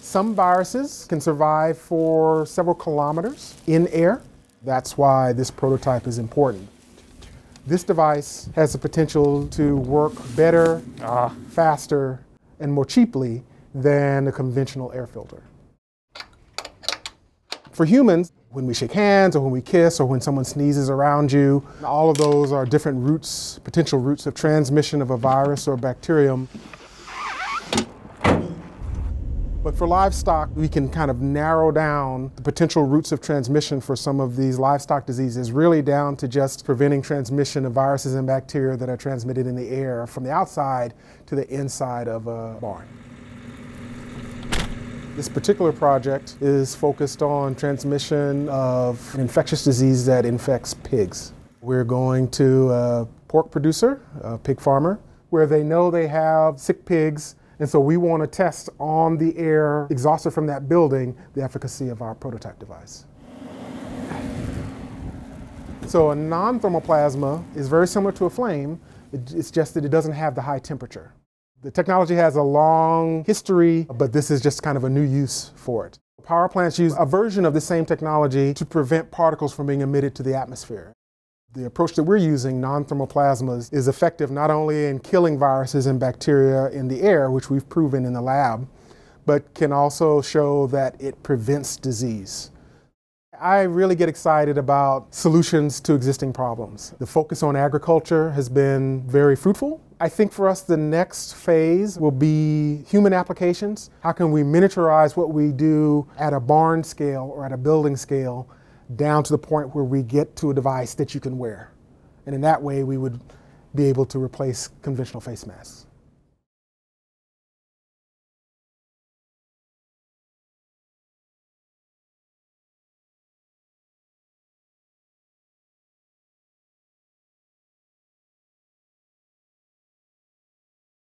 Some viruses can survive for several kilometers in air. That's why this prototype is important. This device has the potential to work better, faster, and more cheaply than a conventional air filter. For humans, when we shake hands or when we kiss or when someone sneezes around you, all of those are different routes, potential routes of transmission of a virus or bacterium. But for livestock, we can kind of narrow down the potential routes of transmission for some of these livestock diseases, really down to just preventing transmission of viruses and bacteria that are transmitted in the air from the outside to the inside of a barn. This particular project is focused on transmission of an infectious disease that infects pigs. We're going to a pork producer, a pig farmer, where they know they have sick pigs, and so we want to test on the air exhausted from that building the efficacy of our prototype device. So a non-thermal plasma is very similar to a flame, it's just that it doesn't have the high temperature. The technology has a long history, but this is just kind of a new use for it. Power plants use a version of the same technology to prevent particles from being emitted to the atmosphere. The approach that we're using, non-thermal plasmas, is effective not only in killing viruses and bacteria in the air, which we've proven in the lab, but can also show that it prevents disease. I really get excited about solutions to existing problems. The focus on agriculture has been very fruitful. I think for us the next phase will be human applications. How can we miniaturize what we do at a barn scale or at a building scale down to the point where we get to a device that you can wear? And in that way we would be able to replace conventional face masks.